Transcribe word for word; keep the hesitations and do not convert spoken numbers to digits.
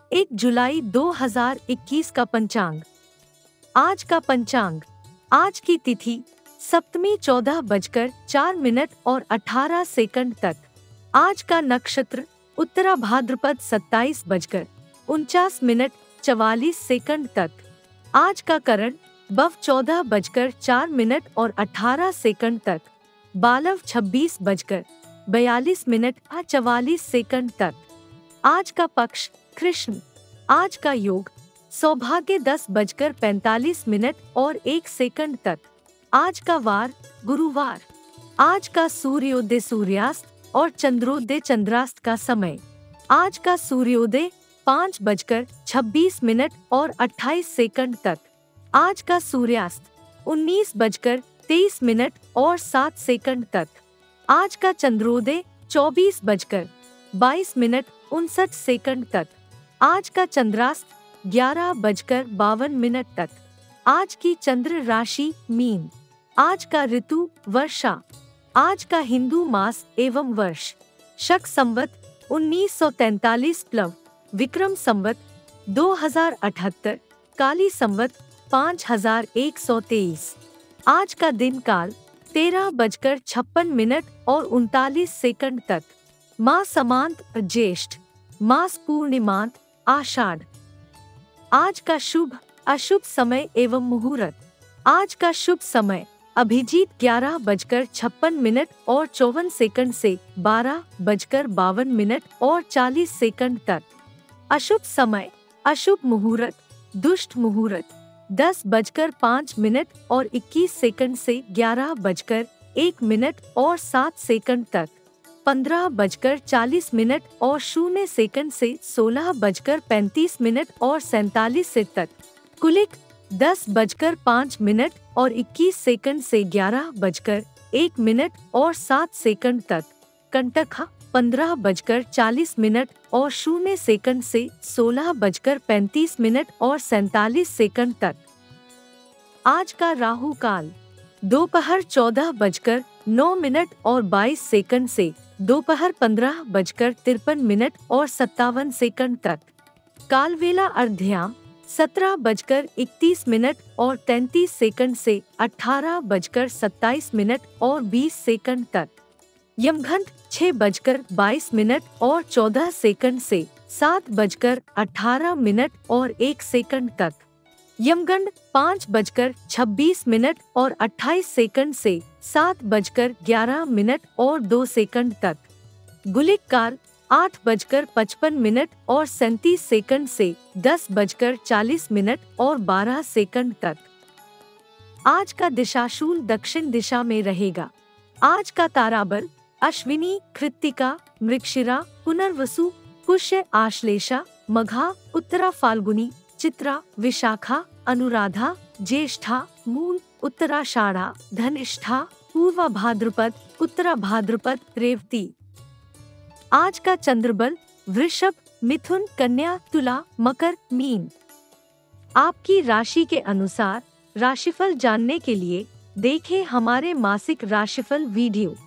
एक जुलाई दो हज़ार इक्कीस का पंचांग। आज का पंचांग। आज की तिथि सप्तमी चौदह बजकर चार मिनट और अठारह सेकंड तक। आज का नक्षत्र उत्तरा भाद्रपद सत्ताईस बजकर उनचास मिनट चवालीस सेकंड तक। आज का करण बव चौदह बजकर चार मिनट और अठारह सेकंड तक। बालव छब्बीस बजकर बयालीस मिनट और चवालीस सेकंड तक। आज का पक्ष कृष्ण। आज का योग सौभाग्य दस बजकर पैंतालीस मिनट और एक सेकंड तक। आज का वार गुरुवार। आज का सूर्योदय सूर्यास्त और चंद्रोदय चंद्रास्त का समय। आज का सूर्योदय पाँच बजकर छब्बीस मिनट और अट्ठाईस सेकंड तक। आज का सूर्यास्त उन्नीस बजकर तेईस मिनट और सात सेकंड तक। आज का चंद्रोदय चौबीस बजकर बाईस मिनट उनसठ सेकंड तक। आज का चंद्रास्त ग्यारह बजकर बावन मिनट तक। आज की चंद्र राशि मीन। आज का ऋतु वर्षा। आज का हिंदू मास एवं वर्ष शक संवत उन्नीस सौ तैंतालीस प्लव विक्रम संवत दो हजार अठहत्तर काली संवत पाँच हजार एक सौ तेईस। आज का दिन काल तेरह बजकर छप्पन मिनट और उनतालीस सेकंड तक। मास समांत ज्येष्ठ। मास पूर्णिमांत आषाढ़। आज का शुभ अशुभ समय एवं मुहूर्त। आज का शुभ समय अभिजीत ग्यारह बजकर छप्पन मिनट और चौवन सेकंड से बारह बजकर बावन मिनट और चालीस सेकंड तक। अशुभ समय अशुभ मुहूर्त दुष्ट मुहूर्त दस बजकर पाँच मिनट और इक्कीस सेकंड से ग्यारह बजकर एक मिनट और सात सेकंड तक। पंद्रह बजकर चालीस मिनट और शून्य सेकंड से सोलह बजकर पैंतीस मिनट और सैंतालीस से तक। कुलिक दस बजकर पाँच मिनट और इक्कीस सेकंड से ग्यारह बजकर एक मिनट और सात सेकंड तक। कंटक पंद्रह बजकर चालीस मिनट और शून्य सेकंड से सोलह बजकर पैंतीस मिनट और सैंतालीस सेकंड तक। आज का राहु काल दोपहर चौदह बजकर नौ मिनट और बाईस सेकंड से दोपहर पंद्रह बजकर तिरपन मिनट और सत्तावन सेकंड तक। कालवेला अर्ध्याम सत्रह बजकर इकतीस मिनट और तैंतीस सेकंड से अठारह बजकर सत्ताईस मिनट और बीस सेकंड तक। यमघंट छह बजकर बाईस मिनट और चौदह सेकंड से सात बजकर अठारह मिनट और एक सेकंड तक। यमगंड पाँच बजकर छब्बीस मिनट और अट्ठाईस सेकंड से सात बजकर ग्यारह मिनट और दो सेकंड तक। गुलिक काल आठ बजकर पचपन मिनट और सैंतीस सेकंड से दस बजकर चालीस मिनट और बारह सेकंड तक। आज का दिशाशूल दक्षिण दिशा में रहेगा। आज का ताराबल अश्विनी कृत्तिका मृगशिरा पुनर्वसु पुष्य आश्लेषा मघा उत्तरा फाल्गुनी चित्रा विशाखा अनुराधा ज्येष्ठा मूल उत्तराषाढ़ा धनिष्ठा पूर्वा भाद्रपद उत्तरा भाद्रपद रेवती। आज का चंद्रबल वृषभ मिथुन कन्या तुला मकर मीन। आपकी राशि के अनुसार राशिफल जानने के लिए देखें हमारे मासिक राशिफल वीडियो।